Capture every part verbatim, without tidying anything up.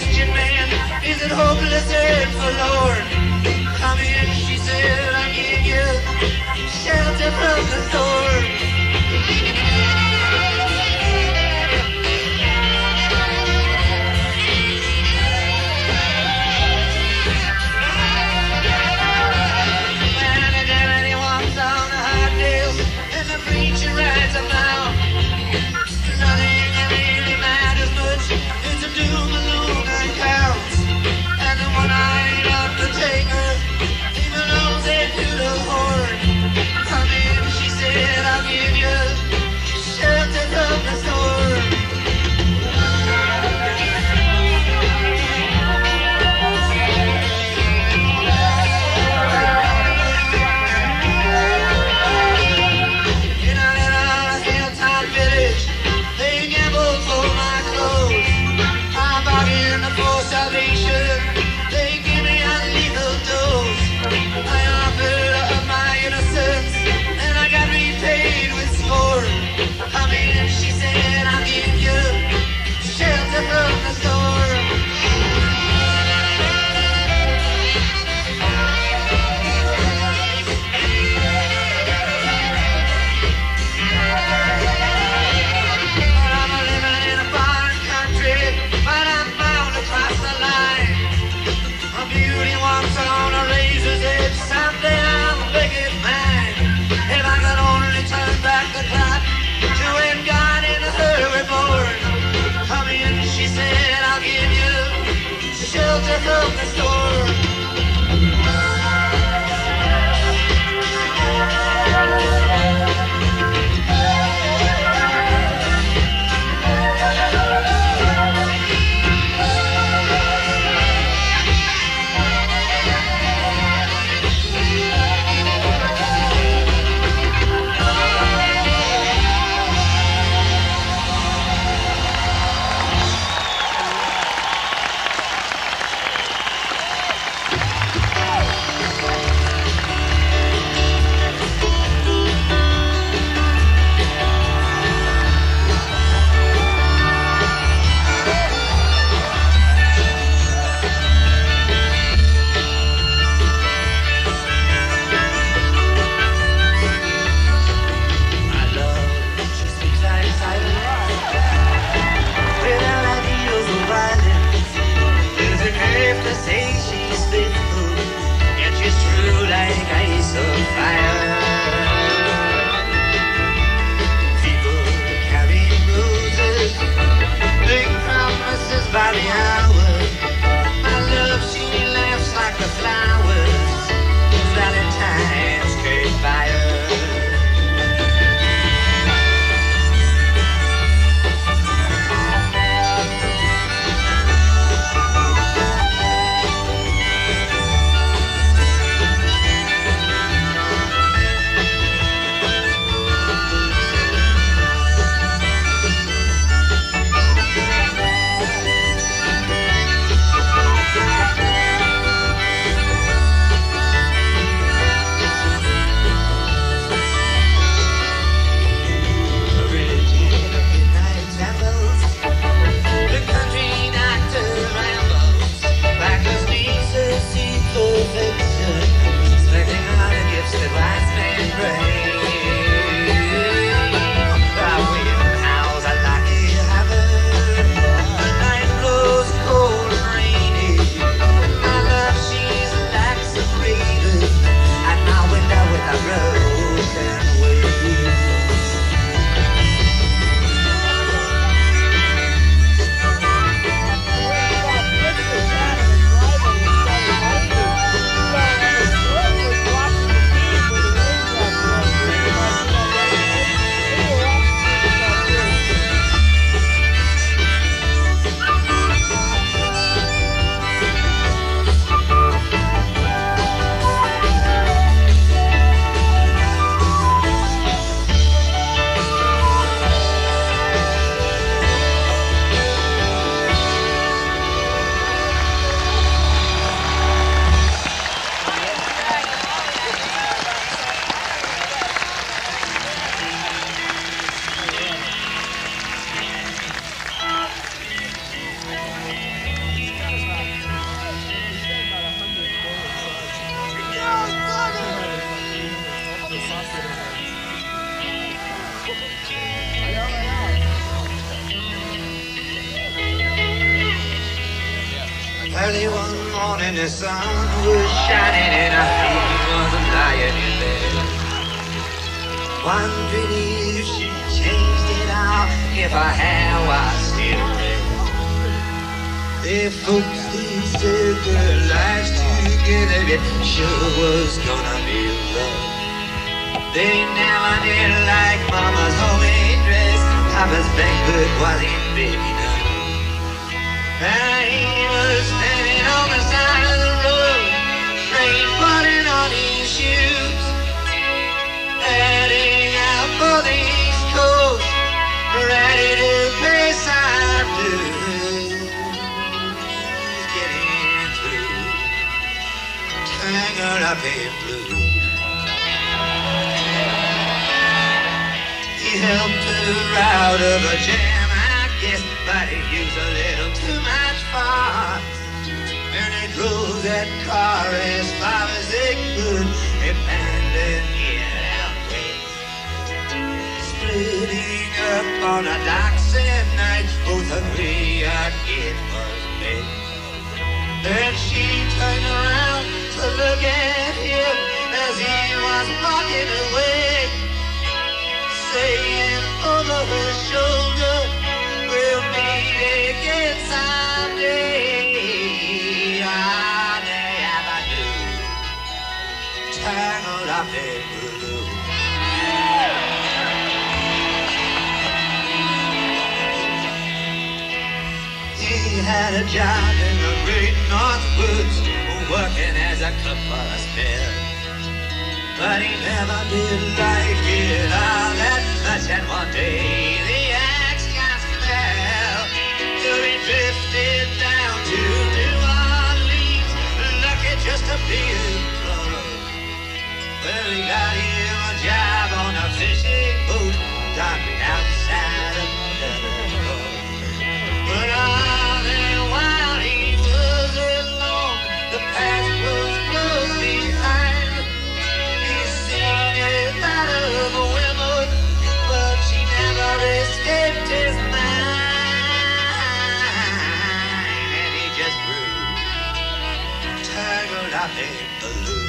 question, man, is it hopeless and forlorn? Come in, she said, I'll give you shelter from the storm. When the deputy walks on the hot nails and the preacher rides him out, nothing really matters much. It's a doom and gloom that counts. And the one-eyed undertaker, even knows it to the horn. Come in, she said, I'll give you shelter from the storm. In a little hilltop village, they gamble for my clothes. I bargain for salvation, they give me a lethal dose. I offered up my innocence, and I got repaid with scorn. Come in, she said, I'll give you shelter from the storm. But I'm a living in a foreign country, but I'm bound to cross the line. A beauty walks on a razor's edge, someday I'll make it mine. If I could only turn back the clock to when God in her reborn. Come in, she said, I'll give you shelter from the storm. Early one morning the sun was shining and I was lying in bed, wondering if she changed it all, if her hair was still red. The folks they said their lives together, it sure was gonna be rough. They never did like Mama's homemade dress, Papa's banquet was in baby enough. And he was standing on the side of the road, rain falling on his shoes, heading out for the East Coast, ready to pay some dues. Getting through, tangled up in blue. He helped her out of a jam, I guess, but he used a little too much fast. And they drove that car as far as they could, abandoned it out west. Splitting up on the docks at night, both agree that it was best. Then she turned around to look at him as he was walking away, saying over her shoulder, we'll meet again someday. On the avenue, tangled up in blue. He had a job in the great North Woods, working as a cook for a spell. But he never did like it all that much, and one day the axe just fell. So he drifted down to New Orleans, lucky just to be employed. Well, he got him a job on a fishing boat docked outside of Delaware. But all that while he was alone, the past was close behind. Out of a woman, but she never escaped his mind, and he just grew tangled up in blue.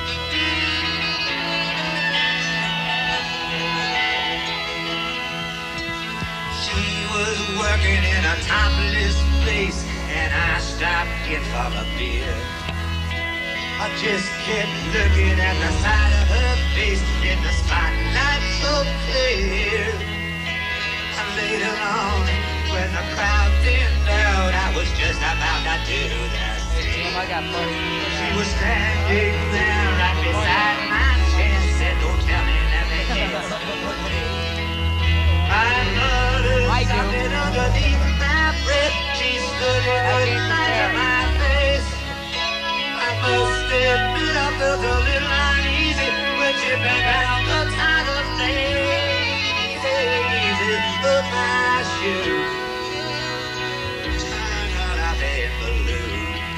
She was working in a topless place, and I stopped in for a beer. I just kept looking at the side of her face in the spotlight so clear. And later on, when the crowd thinned out, I was just about to do the same. Oh, I got money. She was standing there right beside my chest, said, "Don't tell me that they can't." I muttered something underneath my breath. She stood in the light of my face. I must admit I felt a little uneasy when she bent down to tie the laces of my shoe, tangled up in blue.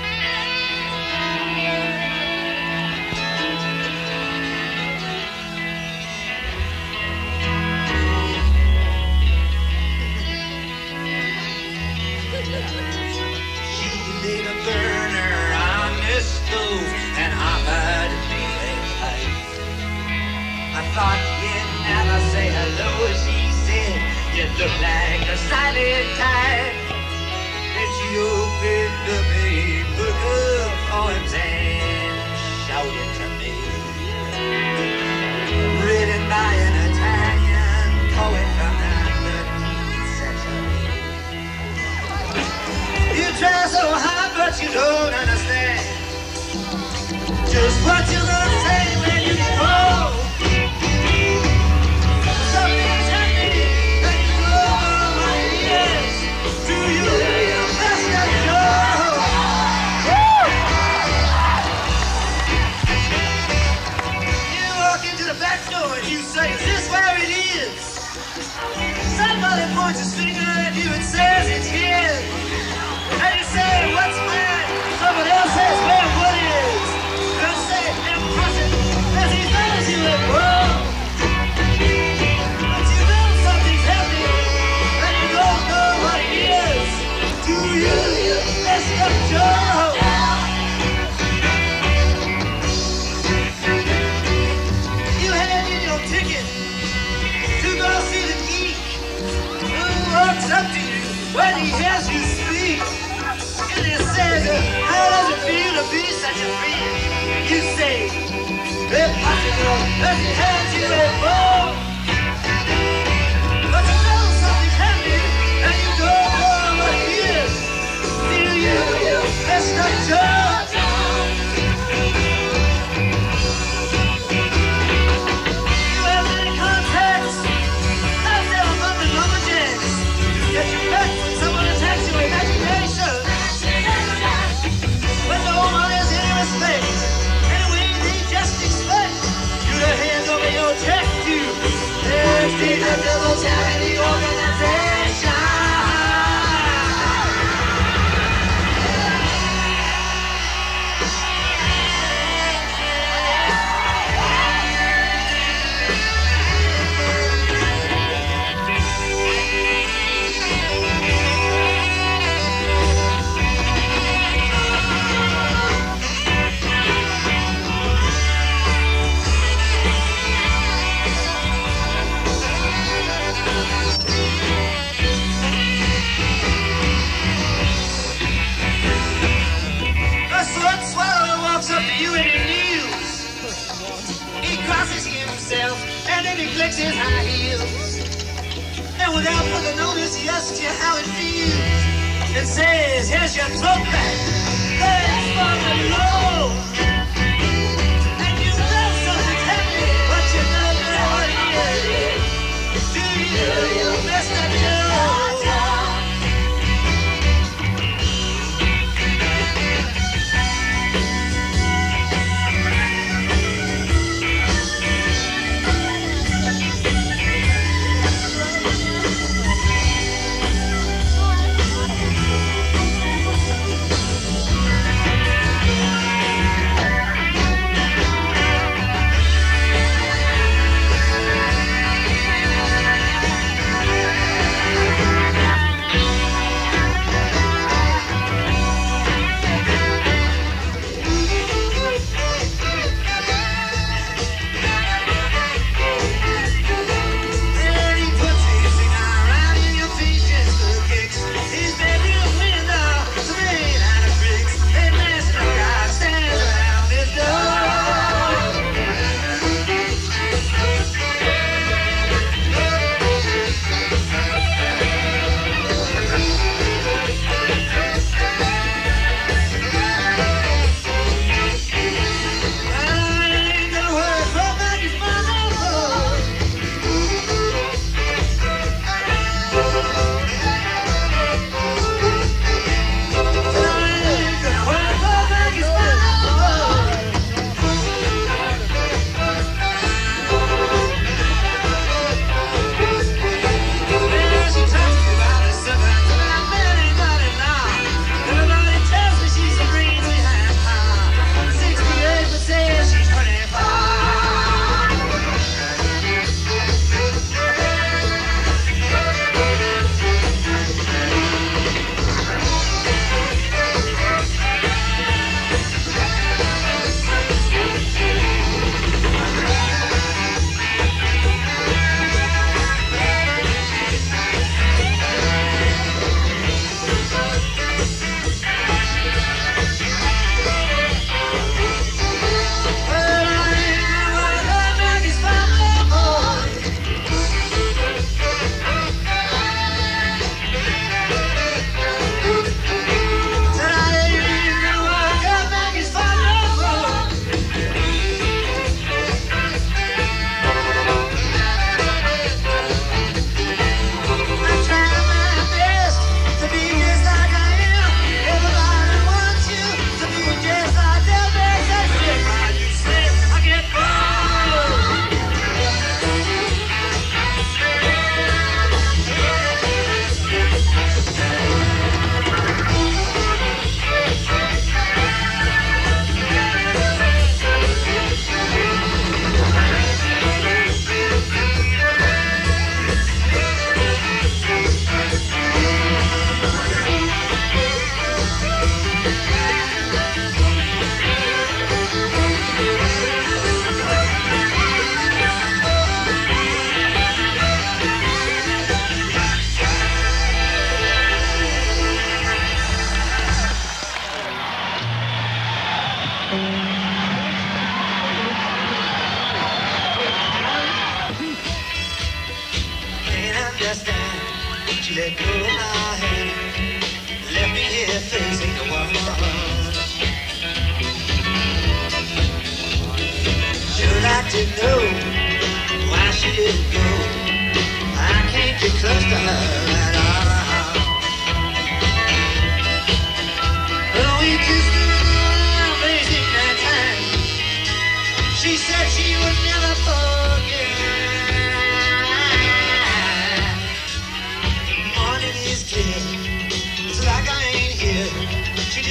She lit a burner on the stove and offered me a pipe. I thought you'd never say hello, she said. You look like a silent type. Then she opened up a book of poems and shouted to me, written by an Italian poet from the thirteenth century. You try so hard, but you don't understand just what you're gonna say when you get home. Something's happening, and you know what it is. Do you really best to know? You walk into the back door and you say, "Is this where it is?" Somebody points his finger at you and says, "It's here." And you say, "What's where?" Someone else says, "Where what is?" You say, "Empire." be such a friend. You say, if possible, let me hand you a bone. But you know something's happening, and you don't know what it is. Do you, you messed up job? You have any contacts out there among the lumberjacks? Get you back when someone attacks you with imagination. But no one has any respect. Anyway, they just expect you to hand over your check to there's the devil charity organization. And then he clicks his high heels, and without further notice he asks you how it feels, and says, here's your throat back, thanks for the low. And you know something's happening, but you don't know what it is. Do you, you messed up Joe?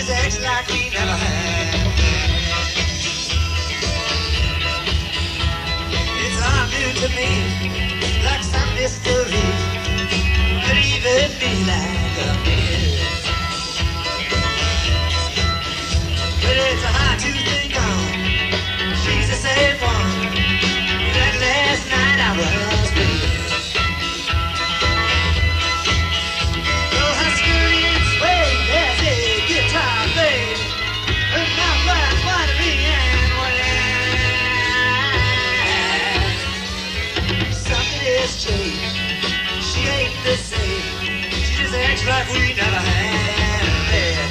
just acts like we never had. It's all new to me, like some mystery, could even be like a myth. But it's hard to think on, she's the same one that last night I was with. Oh, her skirt is swayed as a guitar played, her mouth was watery and wet. Something has changed, she ain't the same, she just acts like we never had been.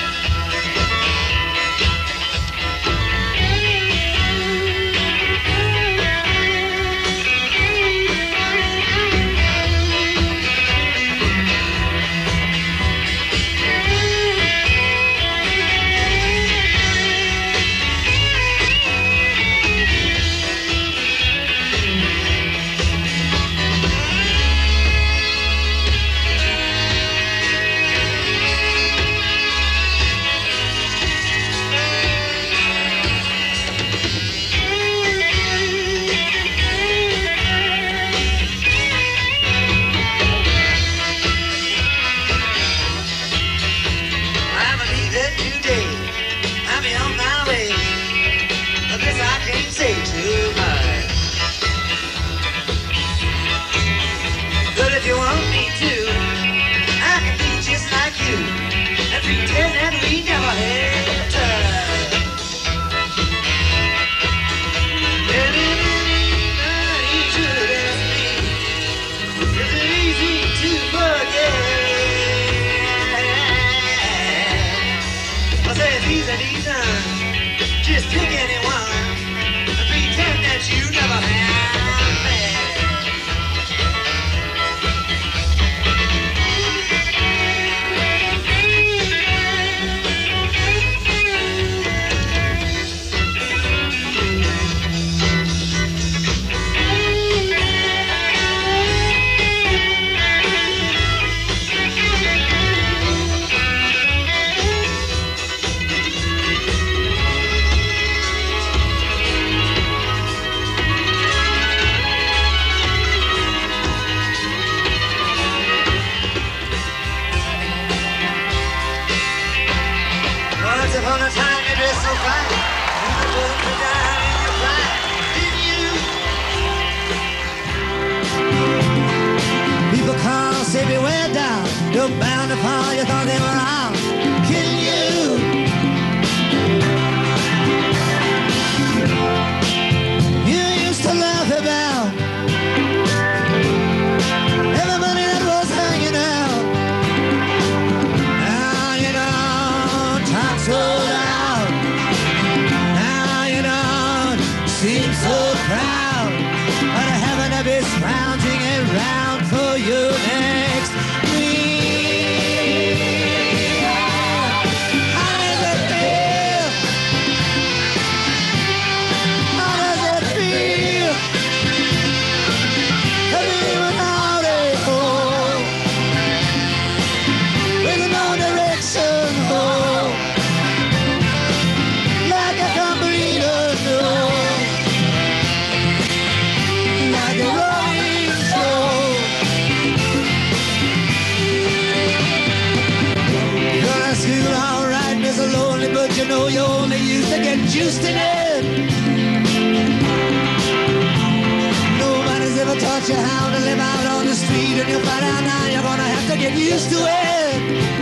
Just pick anyone and pretend that you never had upon a time you dress so fine, you put me down in your pride, didn't you? People call, say beware down, you're bound to fall, you thought they were out, kidding you. You used to laugh about everybody that was hanging out. Now you don't talk so loud. Now you don't seem so proud. But I happen to be scrounging around for you next week. How does it feel? How does it feel to be without a home, with no direction home, like a complete unknown, like a rolling stone? Gonna school all right, Miss Lonely, but you know you only used to get juiced in it. Nobody's ever taught you how to live out on the street, and you'll find out now you're gonna have to get used to it.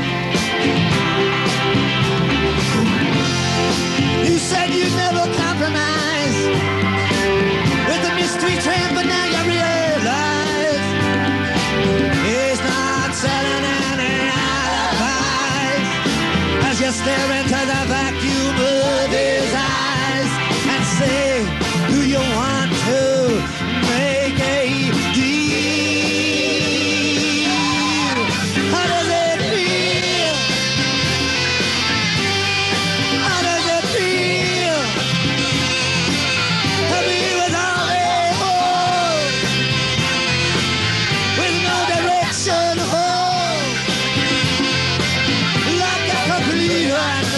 You said you'd never compromise with the mystery train, but now you realize he's not selling any alibis as you stare into the vacuum of his eyes and say, do you want to make a deal? How does it feel? How does it feel to be without a home, with no direction home, like a complete unknown?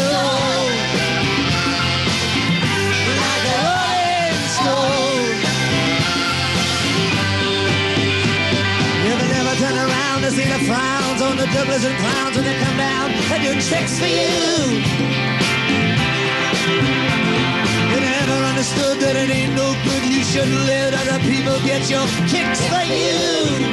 see the frowns on the doublers and clowns when they come down and do tricks for you. You never understood that it ain't no good. You shouldn't let other people get your kicks for you.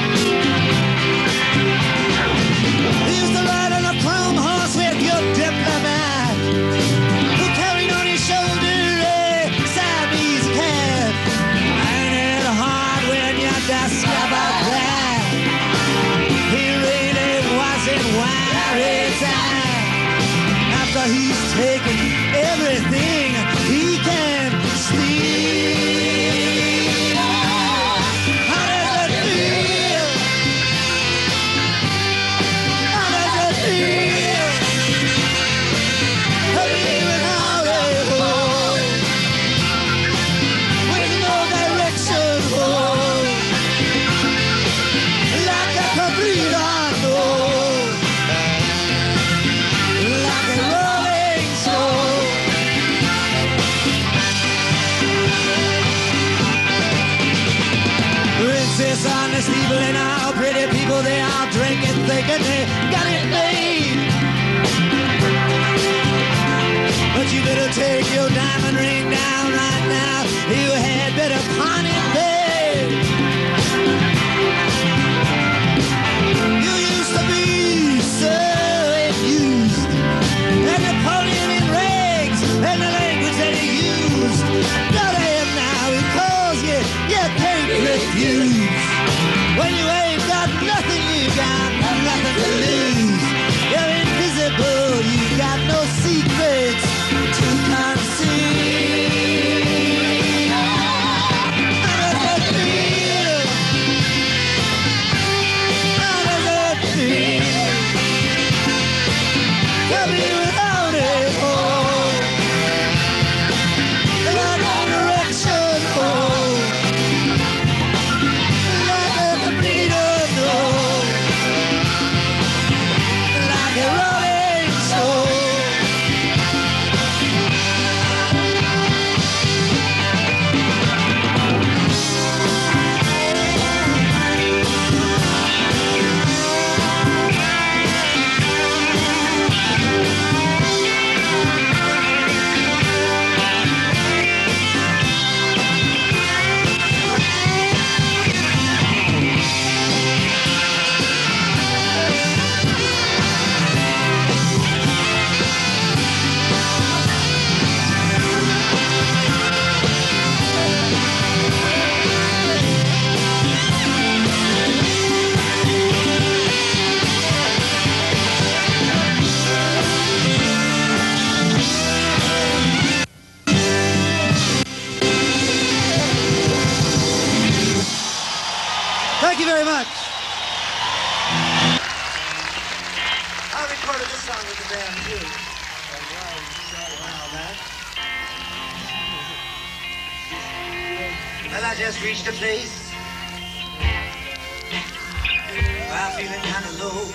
He used to ride on a chrome horse with your diplomat, who carried on his shoulder a Siamese cat. Ain't it hard when you discover that he really wasn't where it's at? After he's taken everything he can steal. How does it feel? How does it feel to be without a home, with no direction home, like a cabrito, like a rolling stone? Princess on the steeple and all pretty people, they all drinking, thinking they got it made. But you better take your diamond ring down right now. You had better pawn it, babe. You used to be so amused, and Napoleon in rags, and the language that he used. Go to him now, he calls you, you can't refuse. When you ain't got nothing, you got nothing to lose. You're invisible, you got no secrets to conceal. How does it feel? How does it feel to be without a home, like a direction home, like a cabrito, like a rolling stone? Thank you very much. I recorded this song with the band too. Wow, man. Well, I just reached a place where I'm feeling kind of low.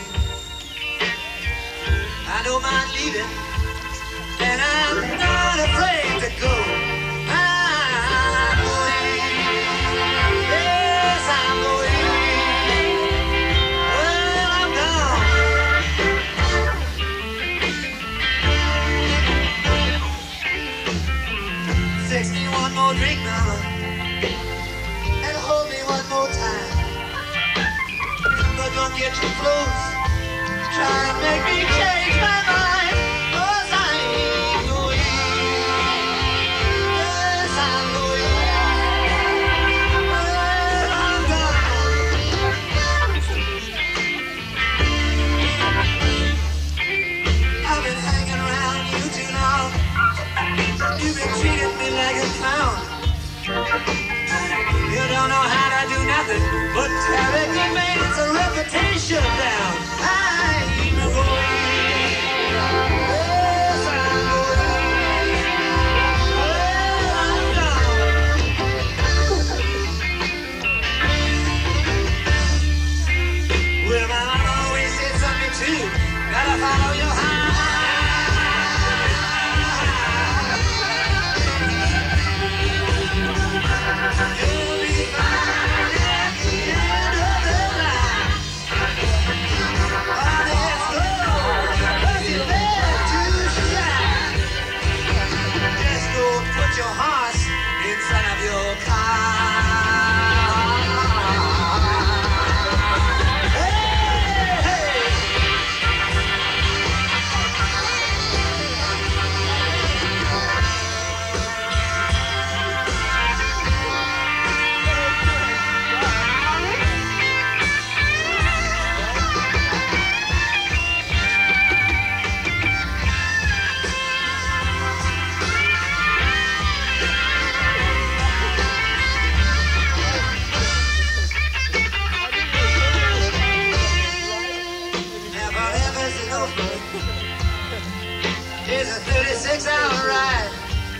I don't mind leaving, and I'm not afraid to go. I'm going. Yes, I'm going. Well, I'm gone. Fix me one more drink, mama, and hold me one more time. But don't get too close. Try to make me change my mind. 'Cause I ain't going. Yes, I'm going. Well, I'm gone. I've been hanging around you too long. You've been treating me like a clown. You don't know how to do nothing but terribly makes a reputation down. I ain't going. Yes, I'm going. Well, I'm gone. Well, my mama always said something too. Gotta follow your heart. You'll be fine at the end of the line. Dallas to Norfolk is a thirty-six hour ride.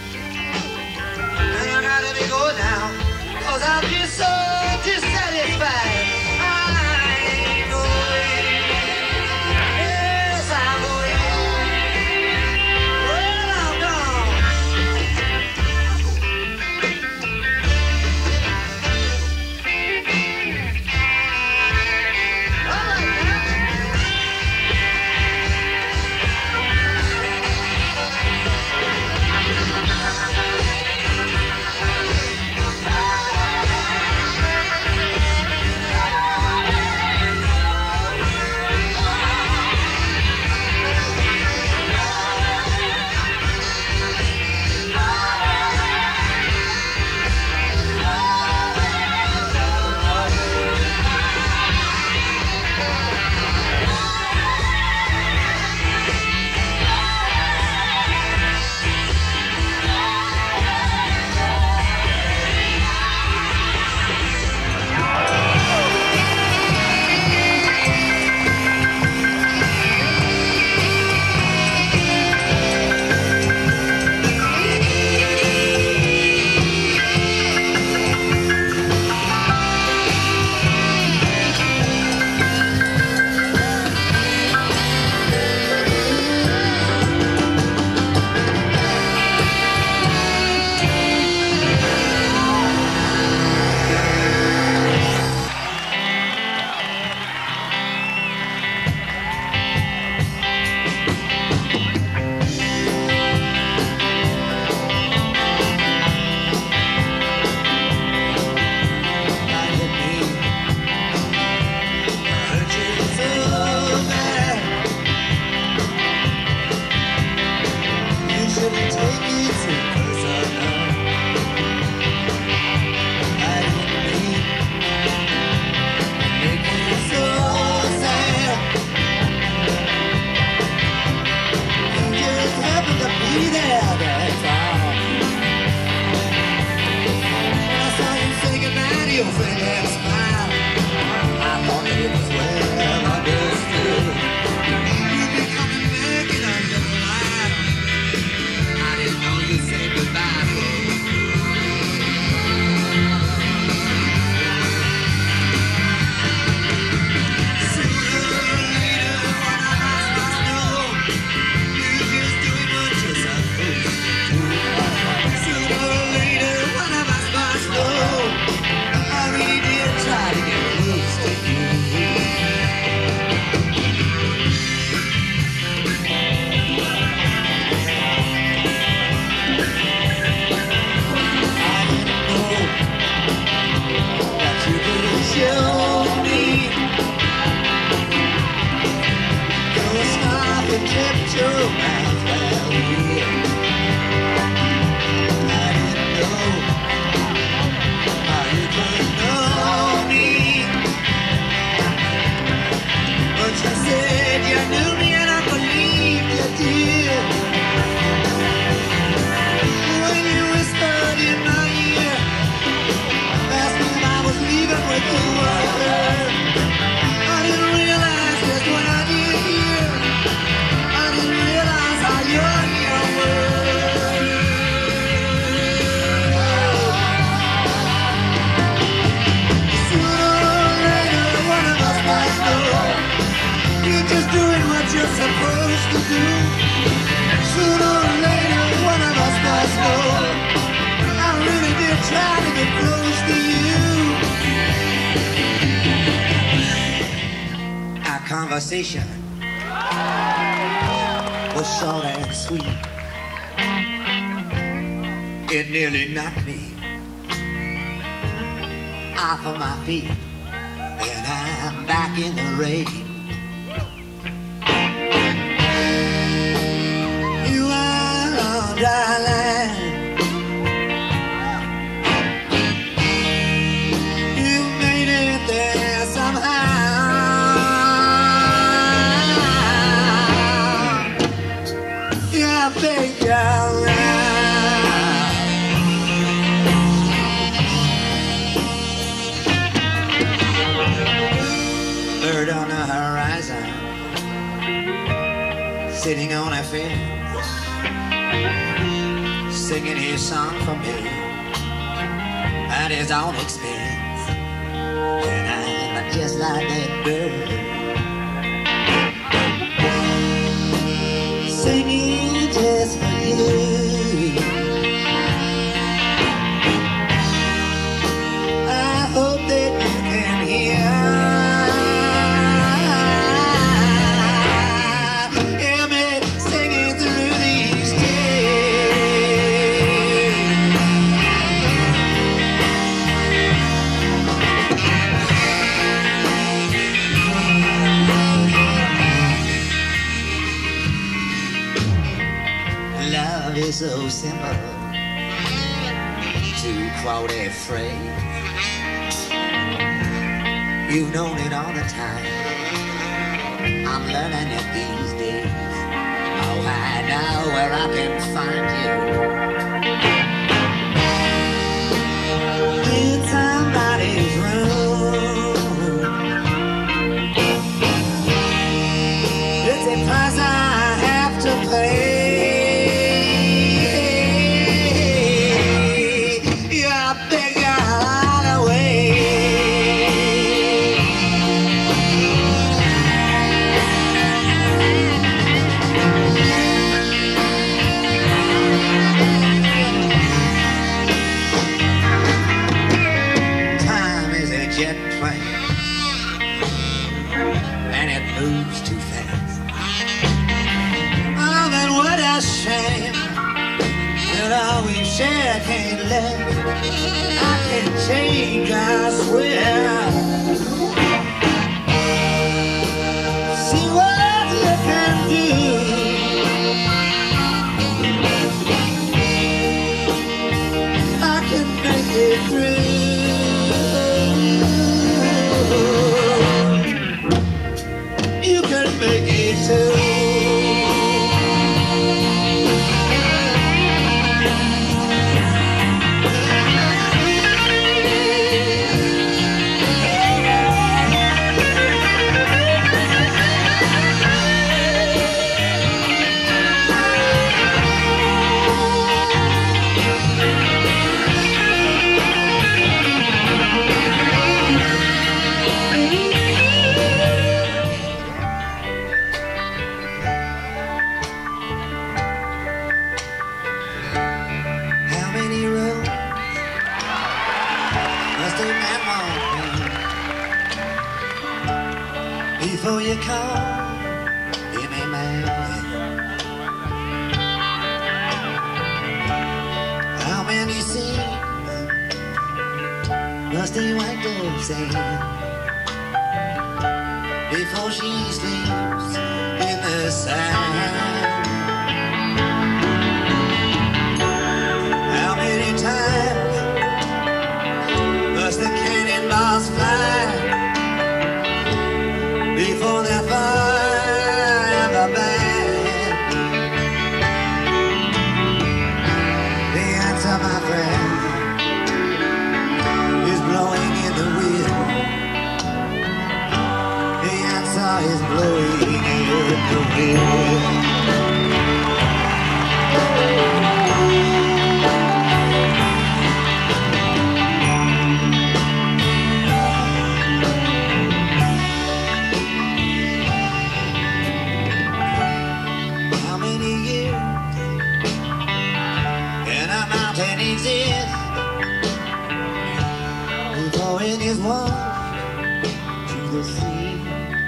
And I gotta be going now, cause I'm just so dissatisfied. I'm going, yes, I'm going. Well, I'm gone. All right now. Conversation was short and sweet. It nearly knocked me off of my feet, and I'm back in the rain. You are on dry land. You made it there somehow. Fake around. Bird on the horizon, sitting on a fence, singing his song for me at his own expense. And I'm just like that bird, singing just for you. I hope that you can hear. So simple, to quote a phrase, you've known it all the time. I'm learning it these days. Oh, I know where I can find you. In somebody's room. It's a price I have to pay. I can't let, I can't change, I swear. See what you can do. I can make it through. You can make it too. Before you call, give me man. How many scenes must he wipe the sand before she sleeps in the sand? How many times must the cannonballs fly before they fire the band? The answer, my friend, is blowing in the wind. The answer is blowing in the wind. It is washed to the sea.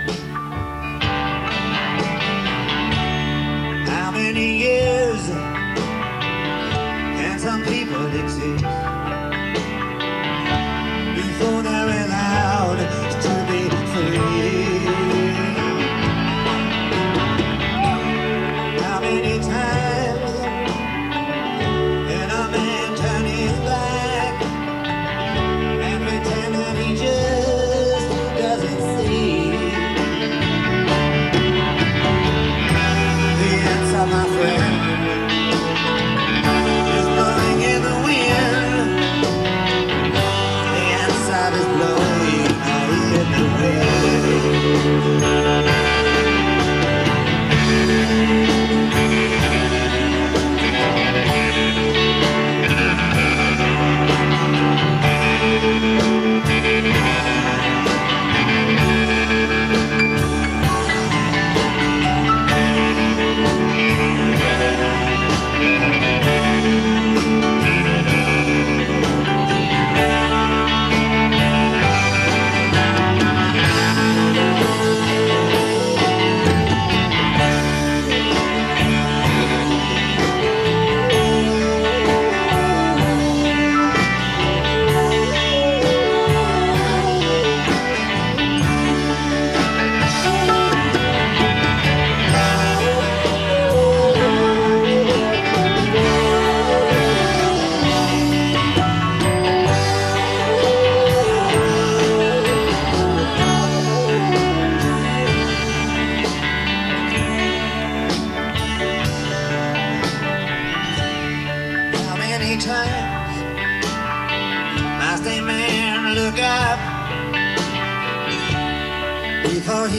How many years can some people exist before they're allowed to be free? How many times can a man turn his back and pretend that he just doesn't see?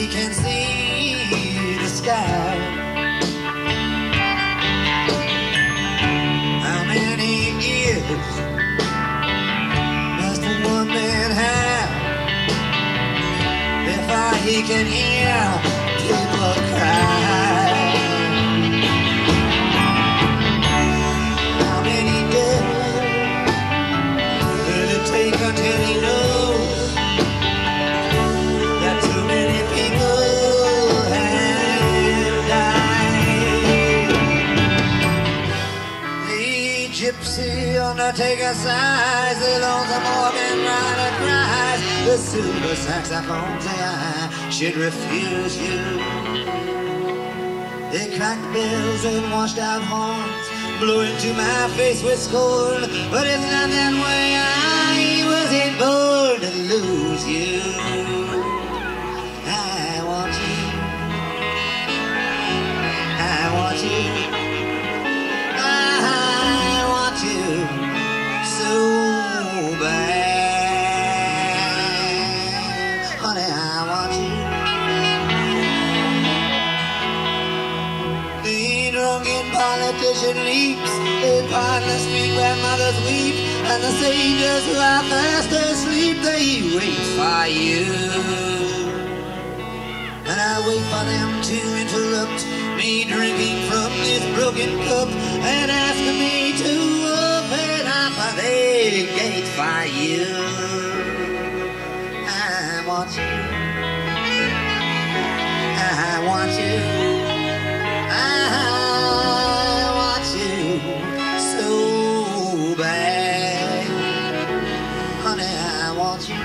he can see the sky. How many years must one man have before he can hear people cry? How many days will it take until he knows that too many people have died? The gypsy undertaker sighs, the lonesome organ rider cries, the silver saxophone say I should refuse you. They cracked bells and washed out horns, blew into my face with scorn, but it's not that way. I wasn't born to lose you. I want you. I want you. I want you so bad. Honey, I want you. Drunken politician leaps, the partners street grandmothers weep, and the saviors who are fast asleep, they wait for you. And I wait for them to interrupt me drinking from this broken cup and ask me to open up the gate for you. I want you. I want you. I want you so bad. Honey, I want you.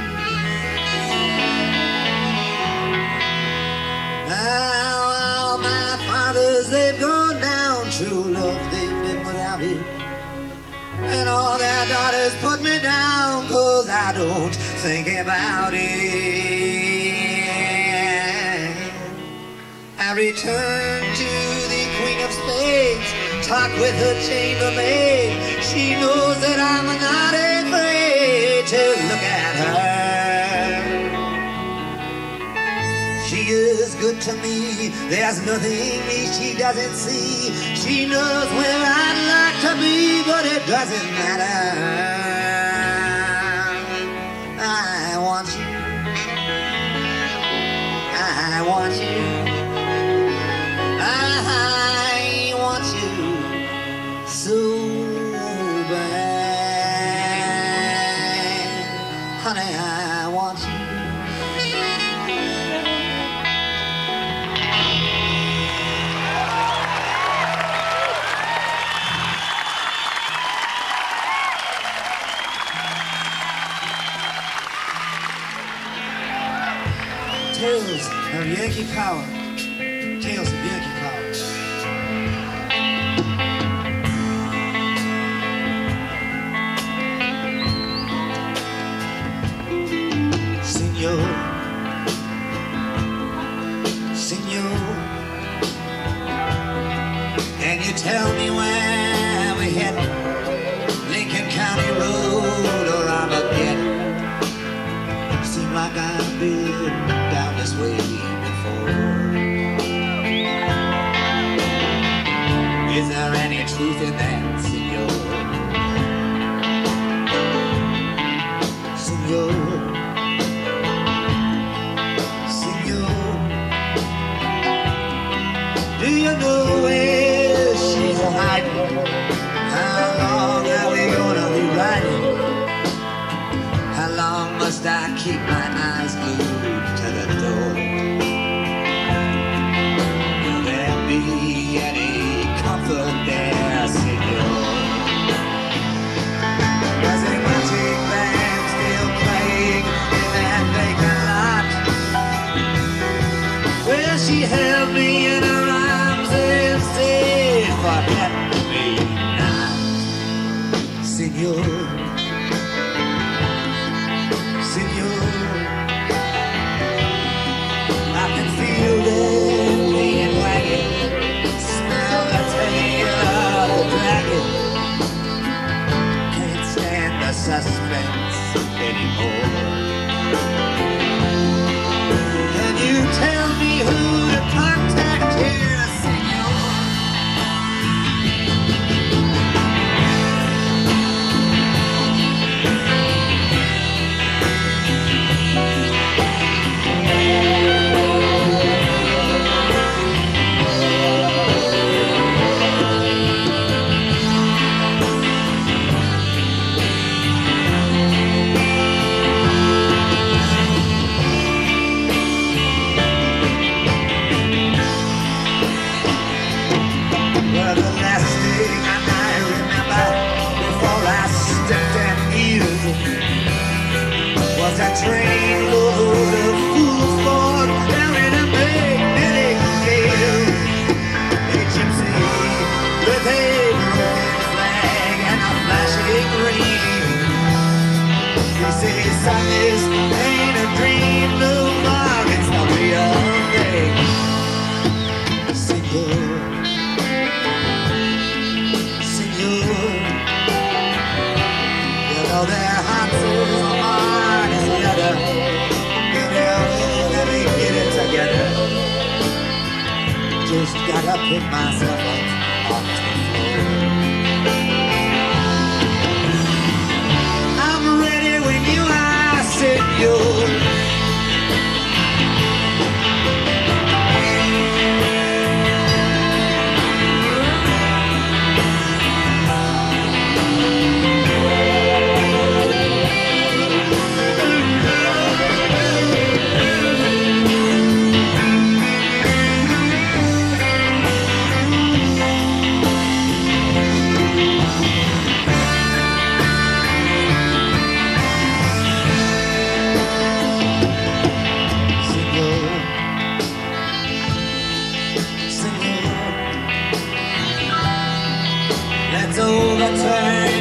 Now all my fathers, they've gone down. True love, they've been without it. And all their daughters put me down, 'cause I don't think about it. I return to the Queen of Spades, talk with her chambermaid. She knows that I'm not afraid to look at her. She is good to me, there's nothing she doesn't see. She knows where I'd like to be, but it doesn't matter. I want you. I want you. I want you so bad. Honey, I want you. Tales of Yankee power. Tales of Yankee power. Senor, Senor, and you tell me where we headed? Lincoln County Road or Armageddon? Seem like I've been down this way before. Is there any truth in that, Senor? Senor, Senor, do you know where she's hiding? How long are we gonna be riding? How long must I keep my eyes glued to the door? Will there be any comfort there, Senor? Does a magic band still playing in that vacant lot? Will she held me in her arms and said, forget me not, Senor? Senor, I can feel the pain wagon, smell the tail of the dragon. Can't stand the suspense anymore. Can you tell me There's a train load of foolsborn down in a big knitting field. A gypsy with a rolling flag and a flashing ring. They say, son, this ain't a dream no more, it's the real thing. Senor, Senor, you know their hearts is hard as leather. Get out, let me get it together. Just gotta pick myself up off the floor. I'm ready when you are, Senor. Let's overturn